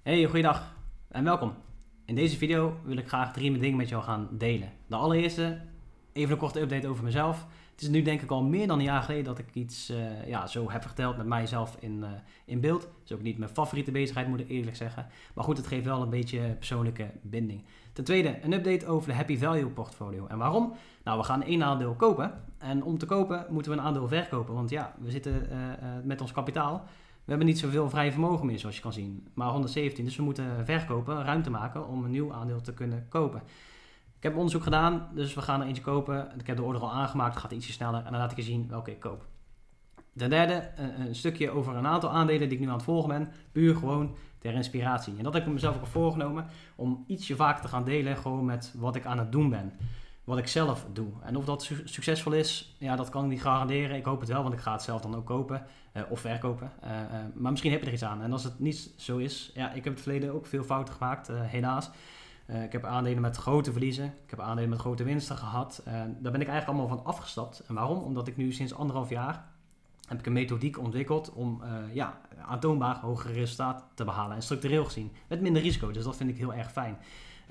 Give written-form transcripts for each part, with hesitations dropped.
Hey, goeiedag en welkom. In deze video wil ik graag 3 dingen met jou gaan delen. De allereerste, even een korte update over mezelf. Het is nu denk ik al meer dan een jaar geleden dat ik iets zo heb verteld met mijzelf in beeld. Het is ook niet mijn favoriete bezigheid, moet ik eerlijk zeggen. Maar goed, het geeft wel een beetje persoonlijke binding. Ten tweede, een update over de Happy Value portfolio. En waarom? Nou, we gaan 1 aandeel kopen. En om te kopen moeten we een aandeel verkopen. Want ja, we zitten met ons kapitaal. We hebben niet zoveel vrij vermogen meer, zoals je kan zien. Maar 117, dus we moeten verkopen, ruimte maken om een nieuw aandeel te kunnen kopen. Ik heb onderzoek gedaan, dus we gaan er eentje kopen. Ik heb de order al aangemaakt, het gaat ietsje sneller en dan laat ik je zien welke ik koop. Ten derde, een stukje over een aantal aandelen die ik nu aan het volgen ben. Puur gewoon ter inspiratie. En dat heb ik mezelf ook al voorgenomen om ietsje vaker te gaan delen gewoon met wat ik aan het doen ben. Wat ik zelf doe. En of dat succesvol is, ja, dat kan ik niet garanderen. Ik hoop het wel, want ik ga het zelf dan ook kopen of verkopen. Maar misschien heb je er iets aan. En als het niet zo is, ja, ik heb in het verleden ook veel fouten gemaakt, helaas. Ik heb aandelen met grote verliezen. Ik heb aandelen met grote winsten gehad. Daar ben ik eigenlijk allemaal van afgestapt. En waarom? Omdat ik nu sinds 1,5 jaar heb ik een methodiek ontwikkeld om aantoonbaar hogere resultaten te behalen. En structureel gezien, met minder risico. Dus dat vind ik heel erg fijn.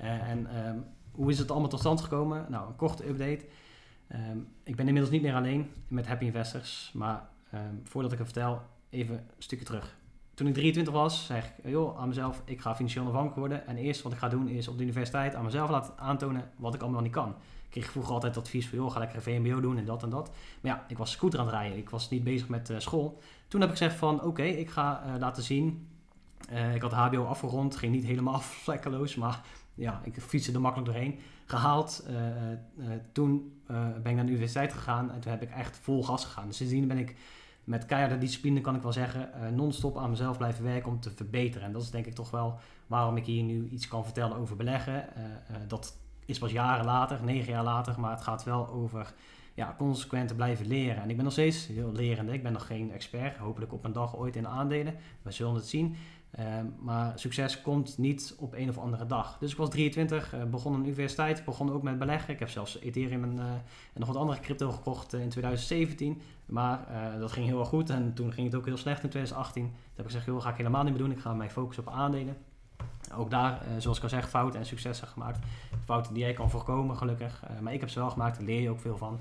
Hoe is het allemaal tot stand gekomen? Nou, een korte update. Ik ben inmiddels niet meer alleen met Happy Investors. Maar voordat ik het vertel, even een stukje terug. Toen ik 23 was, zei ik aan mezelf, ik ga financieel onafhankelijk worden. En eerst wat ik ga doen is op de universiteit aan mezelf laten aantonen wat ik allemaal niet kan. Ik kreeg vroeger altijd advies van, ga lekker een VMBO doen en dat en dat. Maar ja, ik was scooter aan het rijden. Ik was niet bezig met school. Toen heb ik gezegd van, oké, ik ga laten zien. Ik had HBO afgerond, ging niet helemaal vlekkeloos, maar ja, ik fietste er makkelijk doorheen. Gehaald. Toen ben ik naar de universiteit gegaan en toen heb ik echt vol gas gegaan. Dus sindsdien ben ik met keiharde discipline, kan ik wel zeggen, non-stop aan mezelf blijven werken om te verbeteren. En dat is denk ik toch wel waarom ik hier nu iets kan vertellen over beleggen. Dat is pas jaren later, 9 jaar later, maar het gaat wel over consequent blijven leren. En ik ben nog steeds heel lerende. Ik ben nog geen expert, hopelijk op een dag ooit in aandelen. We zullen het zien. Maar succes komt niet op een of andere dag. Dus ik was 23, begon een universiteit, begon ook met beleggen. Ik heb zelfs Ethereum en nog wat andere crypto gekocht in 2017. Maar dat ging heel erg goed en toen ging het ook heel slecht in 2018. Toen heb ik gezegd, dat ga ik helemaal niet meer doen. Ik ga mij focussen op aandelen. Ook daar, zoals ik al zeg, fouten en successen gemaakt. Fouten die jij kan voorkomen, gelukkig. Maar ik heb ze wel gemaakt, daar leer je ook veel van.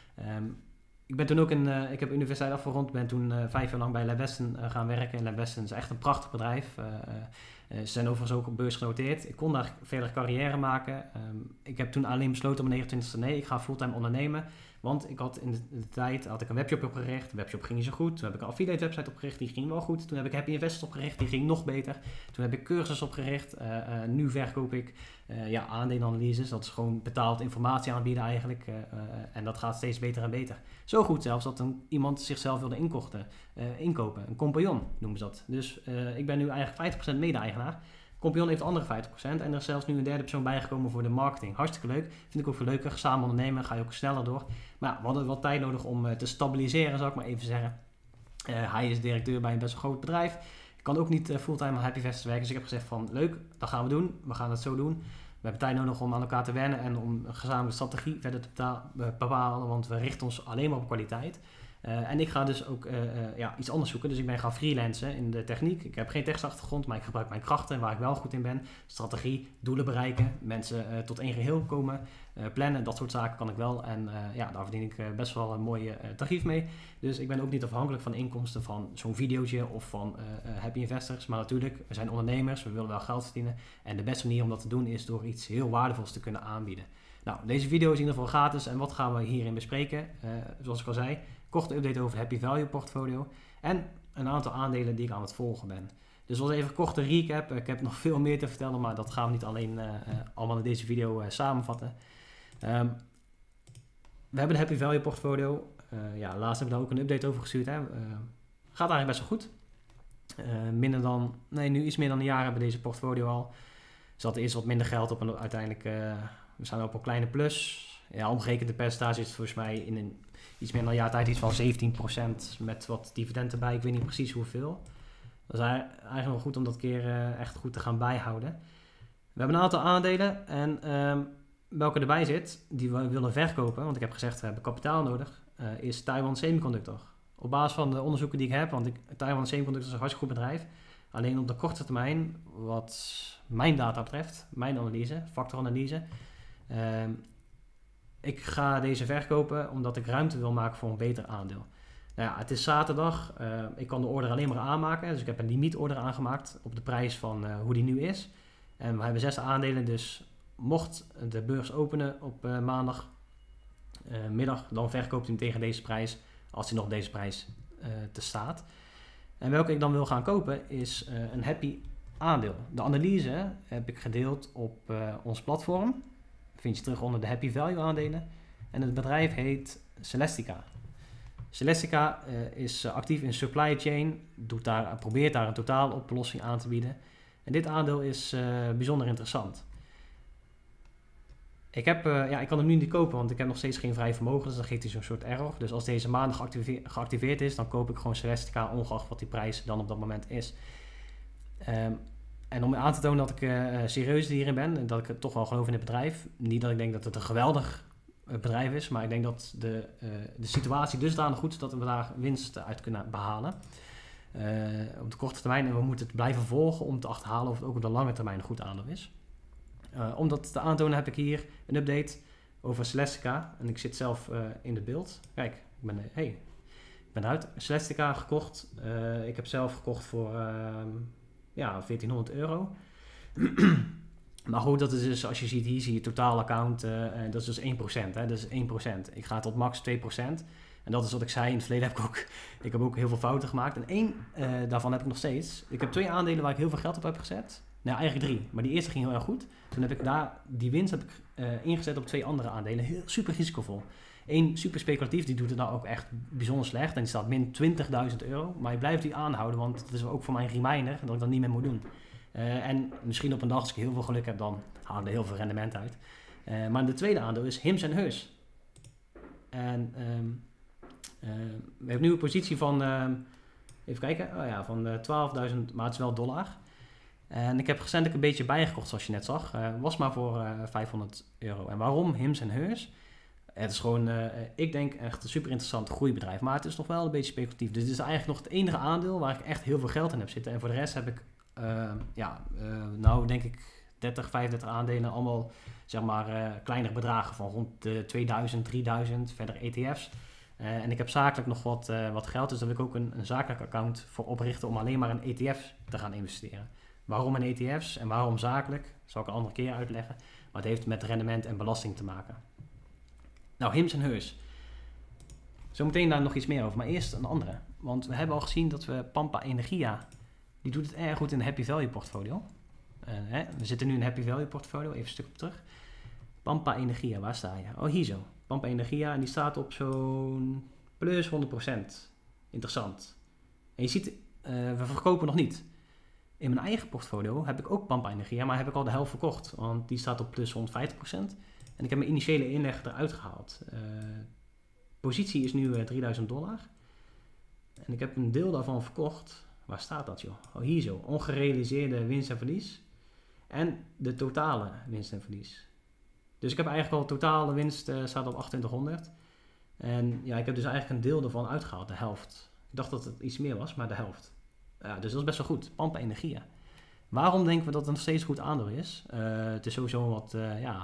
Ik ben toen ook ik heb de universiteit afgerond, ben toen 5 jaar lang bij LabWesten gaan werken. LabWesten is echt een prachtig bedrijf. Ze zijn overigens ook op beurs genoteerd. Ik kon daar verder carrière maken. Ik heb toen alleen besloten op mijn 29e, nee, ik ga fulltime ondernemen. Want ik had in de tijd een webshop opgericht. De webshop ging niet zo goed. Toen heb ik een affiliate website opgericht, die ging wel goed. Toen heb ik Happy Investors opgericht, die ging nog beter. Toen heb ik cursus opgericht. Nu verkoop ik aandelenanalyses. Dat is gewoon betaald informatie aanbieden eigenlijk. En dat gaat steeds beter en beter. Zo goed zelfs dat iemand zichzelf wilde inkopen. Een compagnon noemen ze dat. Dus ik ben nu eigenlijk 50% mede-eigenaar. Compagnon heeft de andere 50% en er is zelfs nu een derde persoon bijgekomen voor de marketing. Hartstikke leuk. Vind ik ook veel leuker. Samen ondernemen ga je ook sneller door. Maar ja, we hadden wat tijd nodig om te stabiliseren, zal ik maar even zeggen. Hij is directeur bij een best wel groot bedrijf. Ik kan ook niet fulltime aan Happy Investors werken. Dus ik heb gezegd van leuk, dat gaan we doen. We gaan het zo doen. We hebben tijd nodig om aan elkaar te wennen en om een gezamenlijke strategie verder te bepalen. Want we richten ons alleen maar op kwaliteit. En ik ga dus ook iets anders zoeken. Dus ik ben gaan freelancen in de techniek. Ik heb geen technische maar ik gebruik mijn krachten waar ik wel goed in ben. Strategie, doelen bereiken, mensen tot één geheel komen, plannen, dat soort zaken kan ik wel. En daar verdien ik best wel een mooie tarief mee. Dus ik ben ook niet afhankelijk van de inkomsten van zo'n videootje of van Happy Investors. Maar natuurlijk, we zijn ondernemers, we willen wel geld verdienen. En de beste manier om dat te doen is door iets heel waardevols te kunnen aanbieden. Nou, deze video is in ieder geval gratis. En wat gaan we hierin bespreken? Zoals ik al zei, korte update over Happy Value portfolio en een aantal aandelen die ik aan het volgen ben. Dus was even een korte recap. Ik heb nog veel meer te vertellen, maar dat gaan we niet alleen allemaal in deze video samenvatten. We hebben de Happy Value portfolio. Laatst hebben we daar ook een update over gestuurd. Gaat eigenlijk best wel goed. Nu iets meer dan een jaar hebben we deze portfolio al. Er zat eerst wat minder geld op en uiteindelijk we staan op een kleine plus. Ja, omgerekende percentage is het volgens mij in iets meer dan een jaar tijd iets van 17% met wat dividend erbij. Ik weet niet precies hoeveel. Dat is eigenlijk wel goed om dat keer echt goed te gaan bijhouden. We hebben een aantal aandelen en welke erbij zit, die we willen verkopen, want ik heb gezegd we hebben kapitaal nodig, is Taiwan Semiconductor. Op basis van de onderzoeken die ik heb, want Taiwan Semiconductor is een hartstikke goed bedrijf. Alleen op de korte termijn, wat mijn data betreft, mijn analyse, factoranalyse, ik ga deze verkopen omdat ik ruimte wil maken voor een beter aandeel. Nou ja, het is zaterdag, ik kan de order alleen maar aanmaken, dus ik heb een limietorder aangemaakt op de prijs van hoe die nu is. En we hebben 6 aandelen, dus mocht de beurs openen op maandag middag, dan verkoopt hij hem tegen deze prijs, als hij nog deze prijs te staat. En welke ik dan wil gaan kopen is een happy aandeel. De analyse heb ik gedeeld op ons platform. Vind je terug onder de happy value aandelen. En het bedrijf heet Celestica. Celestica is actief in supply chain, probeert daar een totaaloplossing aan te bieden. En dit aandeel is bijzonder interessant. Ik kan hem nu niet kopen, want ik heb nog steeds geen vrij vermogen, dus dan geeft hij zo'n soort error. Dus als deze maandag geactiveerd is, dan koop ik gewoon Celestica, ongeacht wat die prijs dan op dat moment is. En om aan te tonen dat ik serieus hierin ben en dat ik toch wel geloof in het bedrijf. Niet dat ik denk dat het een geweldig bedrijf is, maar ik denk dat de situatie dusdanig goed is dat we daar winst uit kunnen behalen. Op de korte termijn, en we moeten het blijven volgen om te achterhalen of het ook op de lange termijn een goed aandeel is. Om dat te aantonen heb ik hier een update over Celestica. En ik zit zelf in het beeld. Kijk, ik ben eruit. Celestica gekocht. Ik heb zelf gekocht voor €1400. Maar goed, dat is dus, als je ziet, hier zie je totaal account. Dat is dus 1%. Hè, dat is 1%. Ik ga tot max 2%. En dat is wat ik zei. In het verleden ik heb ook heel veel fouten gemaakt. En één daarvan heb ik nog steeds. Ik heb 2 aandelen waar ik heel veel geld op heb gezet. Nou, eigenlijk 3. Maar die eerste ging heel erg goed. Toen heb ik die winst ingezet op 2 andere aandelen. Heel super risicovol. Eén super speculatief, die doet het nou ook echt bijzonder slecht. En die staat min €20.000. Maar ik blijf die aanhouden, want het is ook voor mij een reminder dat ik dat niet meer moet doen. En misschien op een dag, als ik heel veel geluk heb, dan haal ik er heel veel rendement uit. Maar de tweede aandeel is Hims & Hers. En we hebben nu een positie van, even kijken, van 12.000, maar het is wel dollar. En ik heb recentelijk een beetje bijgekocht, zoals je net zag. Was maar voor €500. En waarom Hims & Hers? Het is gewoon, ik denk echt een super interessant groeibedrijf. Maar het is nog wel een beetje speculatief. Dus het is eigenlijk nog het enige aandeel waar ik echt heel veel geld in heb zitten. En voor de rest heb ik, denk ik 30, 35 aandelen. Allemaal, zeg maar, kleinere bedragen van rond de 2000, 3000. Verder ETF's. En ik heb zakelijk nog wat geld. Dus daar wil ik ook een zakelijk account voor oprichten om alleen maar in ETF te gaan investeren. Waarom in ETF's en waarom zakelijk, dat zal ik een andere keer uitleggen. Maar het heeft met rendement en belasting te maken. Nou, Hims & Hers. Zometeen daar nog iets meer over, maar eerst een andere. Want we hebben al gezien dat we Pampa Energia, die doet het erg goed in de Happy Value portfolio. We zitten nu in een Happy Value portfolio, even een stuk op terug. Pampa Energia, waar sta je? Oh, hier zo. Pampa Energia, en die staat op zo'n plus 100%. Interessant. En je ziet, we verkopen nog niet. In mijn eigen portfolio heb ik ook Pampa Energia, maar heb ik al de helft verkocht. Want die staat op plus 150%. En ik heb mijn initiële inleg eruit gehaald. Positie is nu $3000. En ik heb een deel daarvan verkocht. Waar staat dat, joh? Oh, hier zo. Ongerealiseerde winst en verlies. En de totale winst en verlies. Dus ik heb eigenlijk al totale winst staat op 2800. En ja, ik heb dus eigenlijk een deel ervan uitgehaald. De helft. Ik dacht dat het iets meer was, maar de helft. Ja, dus dat is best wel goed. Pampa Energia. Waarom denken we dat het nog steeds goed aandeel is? Het is sowieso wat,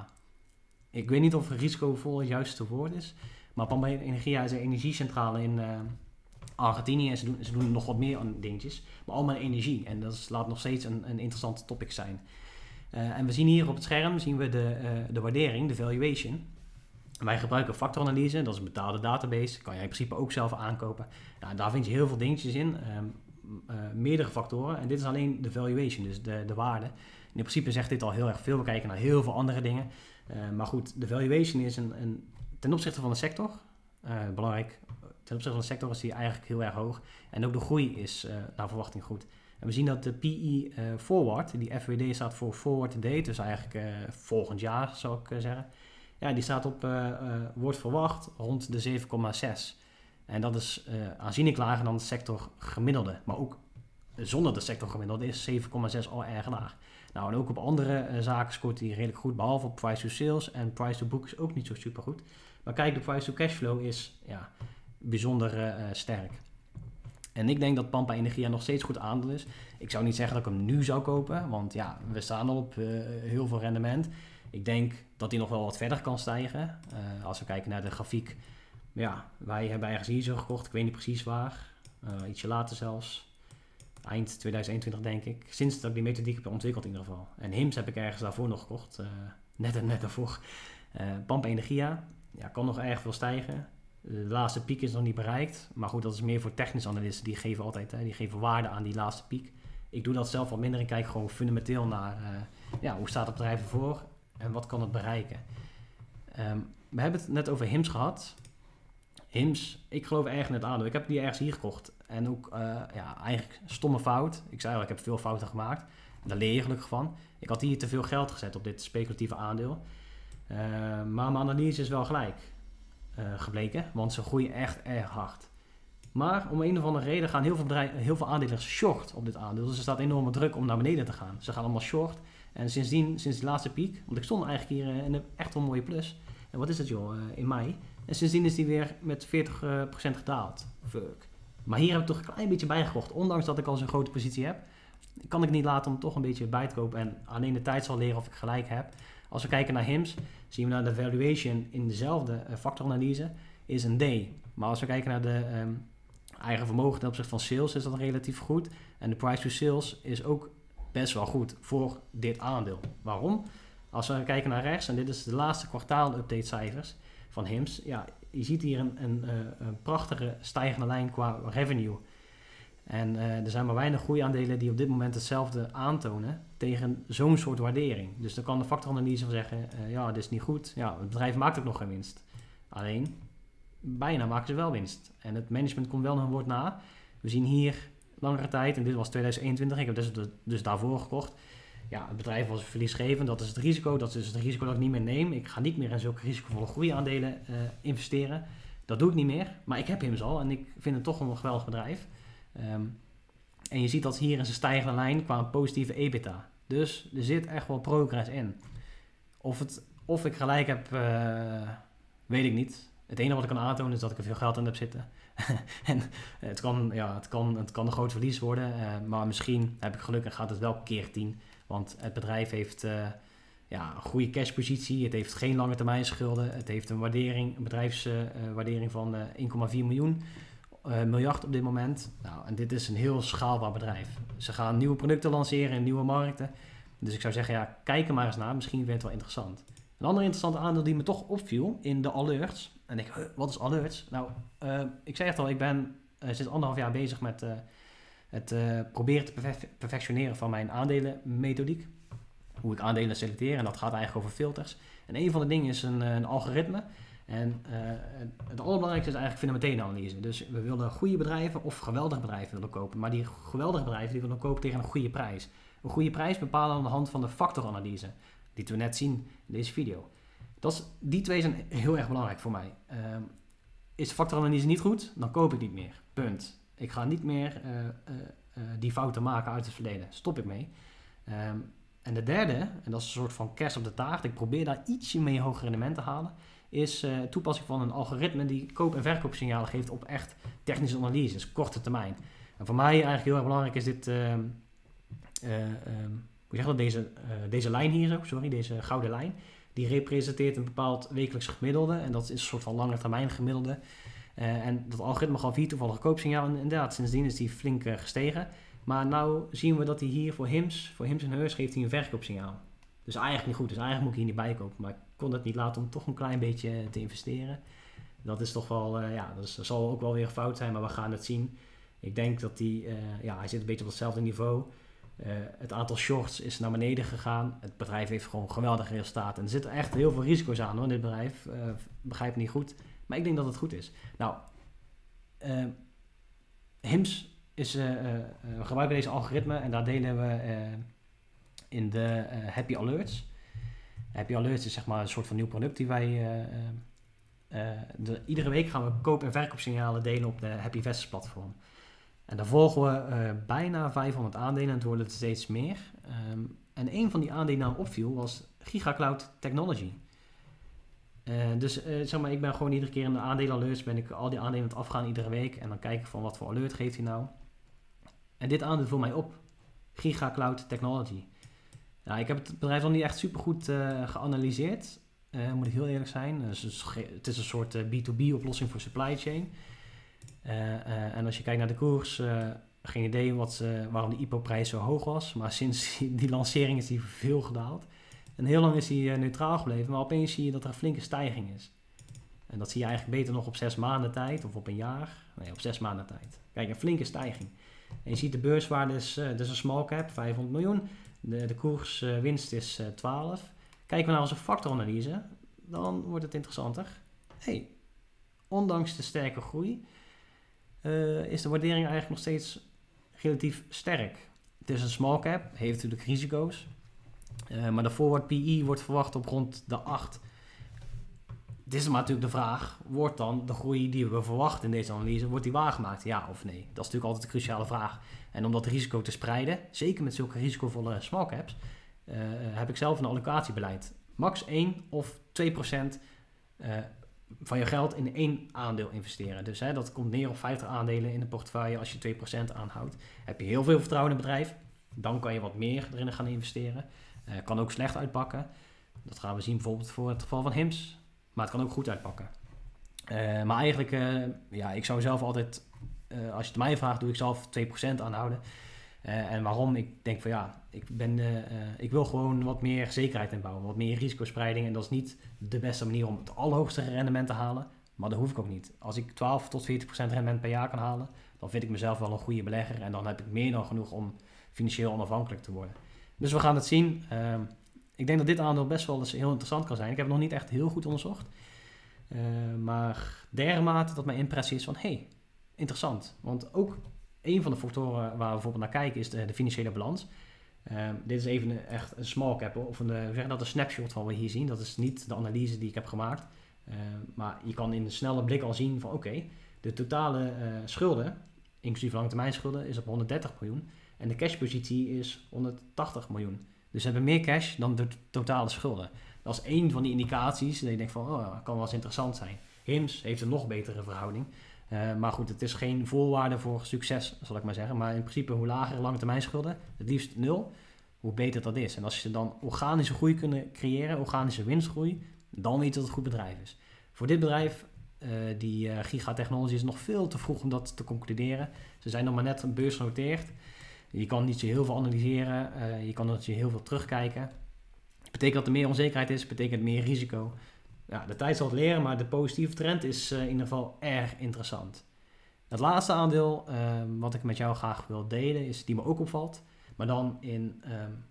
ik weet niet of risicovol het juiste woord is. Maar Pampa Energia is een energiecentrale in Argentinië. En ze doen nog wat meer aan dingetjes. Maar allemaal energie. En dat laat nog steeds een interessante topic zijn. En we zien hier op het scherm de waardering, de valuation. Wij gebruiken factoranalyse. Dat is een betaalde database. Kan jij in principe ook zelf aankopen. Nou, daar vind je heel veel dingetjes in. Meerdere factoren. En dit is alleen de valuation, dus de waarde. En in principe zegt dit al heel erg veel. We kijken naar heel veel andere dingen. Maar goed, de valuation is ten opzichte van de sector, belangrijk, ten opzichte van de sector is die eigenlijk heel erg hoog. En ook de groei is naar verwachting goed. En we zien dat de PE forward, die FWD staat voor forward to date, dus eigenlijk volgend jaar zou ik zeggen. Ja, die staat wordt verwacht rond de 7,6. En dat is aanzienlijk lager dan de sector gemiddelde. Maar ook zonder de sector gemiddelde is 7,6 al erg laag. Nou, en ook op andere zaken scoort hij redelijk goed, behalve op price to sales en price to book is ook niet zo super goed. Maar kijk, de price to cashflow is bijzonder sterk. En ik denk dat Pampa Energia nog steeds goed aandeel is. Ik zou niet zeggen dat ik hem nu zou kopen, want ja, we staan al op heel veel rendement. Ik denk dat hij nog wel wat verder kan stijgen. Als we kijken naar de grafiek, ja, wij hebben ergens hier zo gekocht, ik weet niet precies waar. Ietsje later zelfs. Eind 2021 denk ik. Sinds dat ik die methodiek heb ontwikkeld in ieder geval. En HIMS heb ik ergens daarvoor nog gekocht. Net daarvoor. Pampa Energia. Ja, kan nog erg veel stijgen. De laatste piek is nog niet bereikt. Maar goed, dat is meer voor technische analisten. Die geven altijd die geven waarde aan die laatste piek. Ik doe dat zelf wat minder. Ik kijk gewoon fundamenteel naar hoe staat het bedrijf ervoor. En wat kan het bereiken. We hebben het net over HIMS gehad. HIMS, ik geloof erg in het aandeel. Ik heb die ergens hier gekocht. En ook eigenlijk stomme fout. Ik zei al, ik heb veel fouten gemaakt. Daar leer je gelukkig van. Ik had hier te veel geld gezet op dit speculatieve aandeel. Maar mijn analyse is wel gelijk gebleken. Want ze groeien echt erg hard. Maar om een of andere reden gaan heel veel aandelen short op dit aandeel. Dus er staat enorme druk om naar beneden te gaan. Ze gaan allemaal short. En sindsdien, sinds die laatste piek. Want ik stond eigenlijk hier in een echt wel mooie plus. En wat is het joh, in mei. En sindsdien is die weer met 40% gedaald. Fuck. Maar hier heb ik toch een klein beetje bijgekocht. Ondanks dat ik al zo'n grote positie heb, kan ik niet laten om toch een beetje bij te kopen. En alleen de tijd zal leren of ik gelijk heb. Als we kijken naar HIMS, zien we naar de valuation in dezelfde factoranalyse is een D. Maar als we kijken naar de eigen vermogen ten opzichte van sales, is dat relatief goed. En de price to sales is ook best wel goed voor dit aandeel. Waarom? Als we kijken naar rechts, en dit is de laatste kwartaal-update cijfers van HIMS. Ja, je ziet hier een prachtige stijgende lijn qua revenue. En er zijn maar weinig groeiaandelen die op dit moment hetzelfde aantonen tegen zo'n soort waardering. Dus dan kan de factoranalyse van zeggen, dit is niet goed. Ja, het bedrijf maakt ook nog geen winst. Alleen, bijna maken ze wel winst. En het management komt wel hun woord na. We zien hier langere tijd, en dit was 2021, ik heb dus daarvoor gekocht. Ja, het bedrijf was verliesgevend, dat is het risico. Dat is het risico dat ik niet meer neem. Ik ga niet meer in zulke risicovolle groeiaandelen investeren. Dat doe ik niet meer, maar ik heb HIMS al en ik vind het toch een geweldig bedrijf. En je ziet dat hier in zijn stijgende lijn qua een positieve EBITDA. Dus er zit echt wel progress in. Of ik gelijk heb, weet ik niet. Het enige wat ik kan aantonen is dat ik er veel geld in heb zitten. En het kan een groot verlies worden. Maar misschien heb ik geluk en gaat het wel keer 10. Want het bedrijf heeft een goede cashpositie. Het heeft geen lange termijn schulden. Het heeft een bedrijfswaardering van 1,4 miljard op dit moment. Nou, en dit is een heel schaalbaar bedrijf. Ze gaan nieuwe producten lanceren in nieuwe markten. Dus ik zou zeggen, kijk er maar eens naar. Misschien vind je het wel interessant. Een ander interessant aandeel die me toch opviel in de alerts. En ik denk, wat is alerts? Nou, ik zei het al, ik ben sinds 1,5 jaar bezig met het proberen te perfectioneren van mijn aandelenmethodiek. Hoe ik aandelen selecteer. En dat gaat eigenlijk over filters. En een van de dingen is een algoritme. En het allerbelangrijkste is eigenlijk fundamentele analyse. Dus we willen goede bedrijven of geweldige bedrijven willen kopen. Maar die geweldige bedrijven die willen kopen tegen een goede prijs. Een goede prijs bepalen aan de hand van de factoranalyse. Die we net zien in deze video. Die twee zijn heel erg belangrijk voor mij. Is de factoranalyse niet goed, dan koop ik niet meer. Punt. Ik ga niet meer die fouten maken uit het verleden. Stop ik mee. En de derde, en dat is een soort van kers op de taart. Ik probeer daar ietsje mee hoger rendement te halen. Is toepassing van een algoritme die koop- en verkoopsignalen geeft op echt technische analyses, korte termijn. En voor mij eigenlijk heel erg belangrijk is dit, deze lijn hier zo, deze gouden lijn. Die representeert een bepaald wekelijks gemiddelde en dat is een soort van lange termijn gemiddelde. En dat algoritme gaf hier toevallig een koopsignaal en inderdaad, sindsdien is die flink gestegen. Maar nou zien we dat hij hier voor HIMS en Hers geeft hij een verkoopsignaal. Dus eigenlijk niet goed. Dus eigenlijk moet ik hier niet bij kopen. Maar ik kon het niet laten om toch een klein beetje te investeren. Dat is toch wel, dat zal ook wel weer fout zijn, maar we gaan het zien. Ik denk dat hij zit een beetje op hetzelfde niveau. Het aantal shorts is naar beneden gegaan. Het bedrijf heeft gewoon geweldige resultaten. En er zitten echt heel veel risico's aan hoor, dit bedrijf. Begrijp me niet goed. Maar ik denk dat het goed is. Nou, HIMS is, we gebruiken deze algoritme en daar delen we in de Happy Alerts. Happy Alerts is zeg maar een soort van nieuw product die wij... iedere week gaan we koop- en verkoopsignalen delen op de Happy Investors platform. En daar volgen we bijna 500 aandelen en het worden er steeds meer. En een van die aandelen die nou opviel was GigaCloud Technology. Zeg maar, ik ben gewoon iedere keer in de aandelen-alerts, ben ik al die aandelen aan het afgaan iedere week. En dan kijk ik van wat voor alert geeft hij nou. En dit aandeel viel mij op. Giga Cloud Technology. Ja, ik heb het bedrijf nog niet echt super goed geanalyseerd. Moet ik heel eerlijk zijn. Het is een soort B2B oplossing voor supply chain. En als je kijkt naar de koers, geen idee waarom de IPO-prijs zo hoog was. Maar sinds die lancering is die veel gedaald. En heel lang is hij neutraal gebleven. Maar opeens zie je dat er een flinke stijging is. En dat zie je eigenlijk beter nog op 6 maanden tijd. Of op een jaar. Nee, op 6 maanden tijd. Kijk, een flinke stijging. En je ziet de beurswaarde is een small cap, 500 miljoen. De koerswinst is 12. Kijken we naar onze factoranalyse, dan wordt het interessanter. Ondanks de sterke groei is de waardering eigenlijk nog steeds relatief sterk. Het is een small cap, heeft natuurlijk risico's. Maar de forward PE wordt verwacht op rond de 8. Het is maar natuurlijk de vraag, wordt dan de groei die we verwachten in deze analyse, wordt die waargemaakt? Ja of nee? Dat is natuurlijk altijd een cruciale vraag. En om dat risico te spreiden, zeker met zulke risicovolle small caps, heb ik zelf een allocatiebeleid. Max 1 of 2% van je geld in 1 aandeel investeren. Dus dat komt neer op 50 aandelen in de portefeuille als je 2% aanhoudt. Heb je heel veel vertrouwen in het bedrijf, dan kan je wat meer erin gaan investeren. Kan ook slecht uitpakken. Dat gaan we zien bijvoorbeeld voor het geval van HIMS. Maar het kan ook goed uitpakken. Maar eigenlijk, ik zou zelf altijd, als je het mij vraagt, doe ik zelf 2% aanhouden. En waarom? Ik denk van ik wil gewoon wat meer zekerheid inbouwen, wat meer risicospreiding. En dat is niet de beste manier om het allerhoogste rendement te halen. Maar dat hoef ik ook niet. Als ik 12 tot 40% rendement per jaar kan halen, dan vind ik mezelf wel een goede belegger. En dan heb ik meer dan genoeg om financieel onafhankelijk te worden. Dus we gaan het zien. Ik denk dat dit aandeel best wel eens heel interessant kan zijn. Ik heb het nog niet echt heel goed onderzocht. Maar dermate dat mijn impressie is van, interessant. Want ook een van de factoren waar we bijvoorbeeld naar kijken is de financiële balans. Dit is even echt een small cap, of een snapshot van wat we hier zien. Dat is niet de analyse die ik heb gemaakt. Maar je kan in een snelle blik al zien van de totale schulden, inclusief langetermijn schulden, is op 130 miljoen. En de cashpositie is 180 miljoen. Dus ze hebben meer cash dan de totale schulden. Dat is één van die indicaties dat je denkt van, dat kan wel eens interessant zijn. HIMS heeft een nog betere verhouding. Maar goed, het is geen voorwaarde voor succes, zal ik maar zeggen. Maar in principe, hoe lager lange termijn schulden, het liefst 0, hoe beter dat is. En als je dan organische groei kunnen creëren, organische winstgroei, dan weet je dat het een goed bedrijf is. Voor dit bedrijf, die Giga Technology, is nog veel te vroeg om dat te concluderen. Ze zijn nog maar net beursgenoteerd. Je kan niet zo heel veel analyseren, je kan niet zo heel veel terugkijken. Betekent dat er meer onzekerheid is, betekent meer risico. Ja, de tijd zal het leren, maar de positieve trend is in ieder geval erg interessant. Het laatste aandeel wat ik met jou graag wil delen, is die me ook opvalt. Maar dan in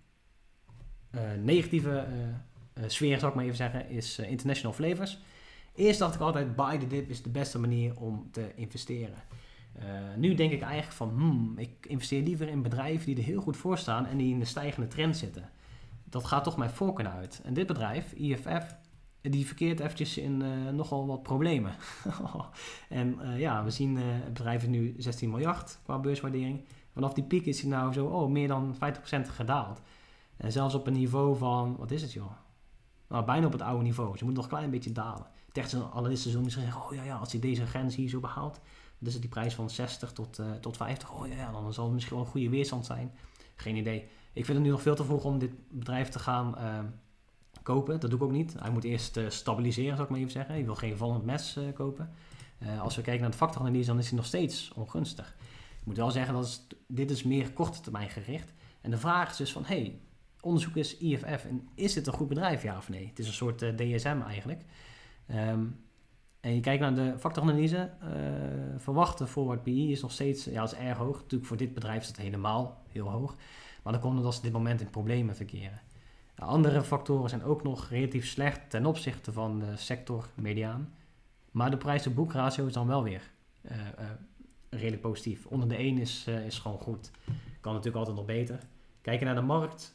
negatieve sfeer, zal ik maar even zeggen, is International Flavors. Eerst dacht ik altijd, buy the dip is de beste manier om te investeren. Nu denk ik eigenlijk van, ik investeer liever in bedrijven die er heel goed voor staan en die in de stijgende trend zitten. Dat gaat toch mijn voorkeur uit. En dit bedrijf, IFF, die verkeert eventjes in nogal wat problemen. En we zien het bedrijf is nu 16 miljard qua beurswaardering. Vanaf die piek is hij nou zo meer dan 50% gedaald. En zelfs op een niveau van, wat is het joh? Nou, bijna op het oude niveau. Ze moet nog een klein beetje dalen. Technische analisten zullen misschien zeggen, als hij deze grens hier zo behaalt, dan is het die prijs van 60 tot 50. Dan zal het misschien wel een goede weerstand zijn. Geen idee. Ik vind het nu nog veel te vroeg om dit bedrijf te gaan kopen. Dat doe ik ook niet. Hij moet eerst stabiliseren, zal ik maar even zeggen. Je wil geen vallend mes kopen. Als we kijken naar de factoranalyse, dan is hij nog steeds ongunstig. Ik moet wel zeggen, dit is meer korte termijn gericht. En de vraag is dus van, onderzoek is IFF. En is dit een goed bedrijf, ja of nee? Het is een soort DSM eigenlijk. En je kijkt naar de factoranalyse. Verwachte forward PE is nog steeds is erg hoog. Natuurlijk voor dit bedrijf is het helemaal heel hoog. Maar dan komt het als ze dit moment in problemen verkeren. Andere factoren zijn ook nog relatief slecht ten opzichte van de sector mediaan. Maar de prijs-to-boek-ratio is dan wel weer redelijk positief. Onder de 1 is gewoon goed. Kan natuurlijk altijd nog beter. Kijken naar de markt.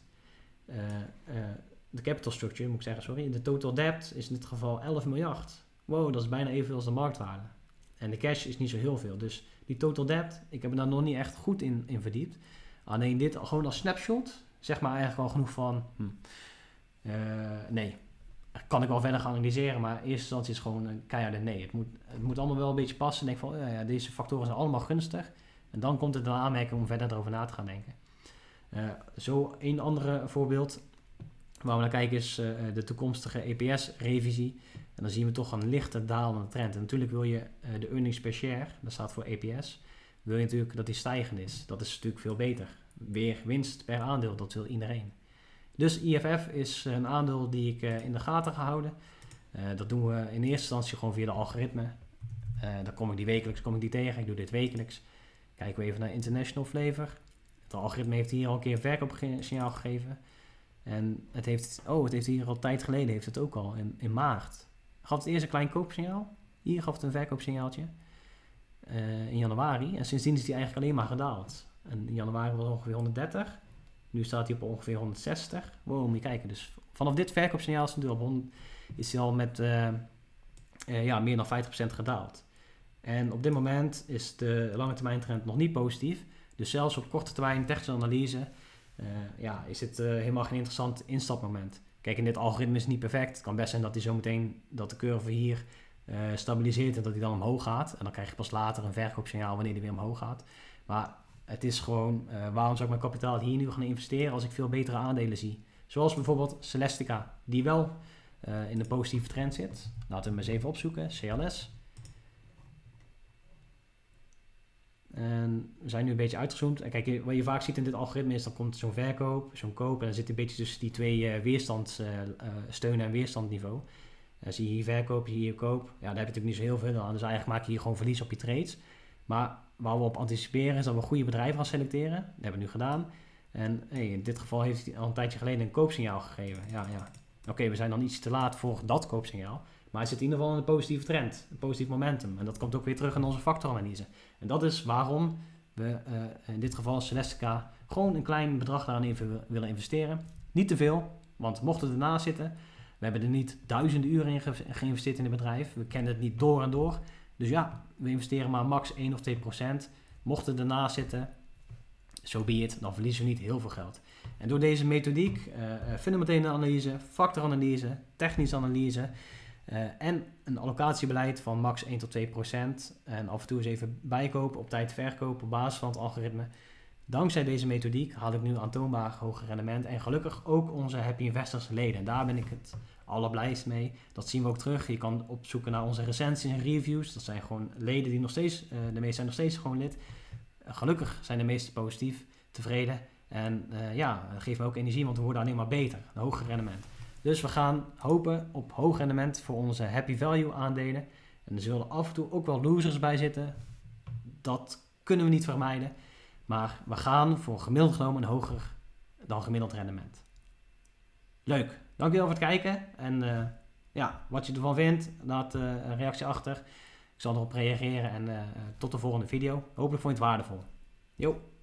De capital structure, moet ik zeggen, sorry. De total debt is in dit geval 11 miljard. Wow, dat is bijna evenveel als de marktwaarde. En de cash is niet zo heel veel. Dus die total debt, ik heb me daar nog niet echt goed in verdiept. Alleen dit gewoon als snapshot, zeg maar eigenlijk al genoeg van, nee, kan ik wel verder gaan analyseren, maar in eerste instantie is gewoon een keiharde nee. Het moet allemaal wel een beetje passen. Ik denk van, ja, deze factoren zijn allemaal gunstig. En dan komt het een aanmerking om verder erover na te gaan denken. Zo een andere voorbeeld waar we naar kijken is de toekomstige EPS-revisie. En dan zien we toch een lichte dalende trend. En natuurlijk wil je de earnings per share, dat staat voor EPS, wil je natuurlijk dat die stijgend is. Dat is natuurlijk veel beter. Weer winst per aandeel, dat wil iedereen. Dus IFF is een aandeel die ik in de gaten ga houden. Dat doen we in eerste instantie gewoon via de algoritme. Dan kom ik die wekelijks tegen. Ik doe dit wekelijks. Kijken we even naar International Flavor. Het algoritme heeft hier al een keer een verkoopsignaal gegeven. En het heeft hier al tijd geleden, heeft het ook al, in maart. Gaf het eerst een klein koopsignaal. Hier gaf het een verkoopsignaaltje. In januari. En sindsdien is die eigenlijk alleen maar gedaald. En in januari was het ongeveer 130. Nu staat hij op ongeveer 160. Wow, moet je kijken. Dus vanaf dit verkoopsignaal is hij al met meer dan 50% gedaald. En op dit moment is de lange termijn trend nog niet positief. Dus zelfs op korte termijn technische analyse is het helemaal geen interessant instapmoment. Kijk, in dit algoritme is het niet perfect. Het kan best zijn dat hij zometeen dat de curve hier stabiliseert en dat hij dan omhoog gaat. En dan krijg je pas later een verkoopsignaal wanneer hij weer omhoog gaat. Maar het is gewoon, waarom zou ik mijn kapitaal hier nu gaan investeren als ik veel betere aandelen zie? Zoals bijvoorbeeld Celestica, die wel in de positieve trend zit. Laten we hem eens even opzoeken, CLS. En we zijn nu een beetje uitgezoomd. En kijk, wat je vaak ziet in dit algoritme is, dan komt zo'n verkoop, zo'n koop. En dan zit een beetje tussen die twee steun- en weerstandniveau. Dan zie je hier verkoop, zie je hier koop. Ja, daar heb je natuurlijk niet zo heel veel aan. Dus eigenlijk maak je hier gewoon verlies op je trades. Maar waar we op anticiperen is dat we goede bedrijven gaan selecteren. Dat hebben we nu gedaan. En in dit geval heeft hij al een tijdje geleden een koopsignaal gegeven. Ja. Oké, we zijn dan iets te laat voor dat koopsignaal. Maar hij zit in ieder geval in een positieve trend, een positief momentum. En dat komt ook weer terug in onze factoranalyse. En dat is waarom we in dit geval Celestica gewoon een klein bedrag daarin willen investeren. Niet te veel, want mocht het ernaast zitten, we hebben er niet duizenden uren in geïnvesteerd in het bedrijf. We kennen het niet door en door. Dus ja, we investeren maar max 1 of 2%. Mocht het ernaast zitten, so be it, dan verliezen we niet heel veel geld. En door deze methodiek, fundamentele analyse, factoranalyse, technische analyse en een allocatiebeleid van max 1 tot 2% en af en toe eens even bijkopen, op tijd verkopen op basis van het algoritme. Dankzij deze methodiek haal ik nu aantoonbaar hoger rendement en gelukkig ook onze Happy Investors leden. En daar ben ik het allerblijst mee. Dat zien we ook terug. Je kan opzoeken naar onze recensies en reviews. Dat zijn gewoon leden die nog steeds, de meeste zijn nog steeds gewoon lid. Gelukkig zijn de meesten positief, tevreden. En dat geeft me ook energie, want we worden alleen maar beter. Een hoger rendement. Dus we gaan hopen op hoog rendement voor onze Happy Value aandelen. En er zullen af en toe ook wel losers bij zitten. Dat kunnen we niet vermijden. Maar we gaan voor gemiddeld genomen een hoger dan gemiddeld rendement. Leuk. Dankjewel voor het kijken. En wat je ervan vindt, laat een reactie achter. Ik zal erop reageren en tot de volgende video. Hopelijk vond je het waardevol. Jo.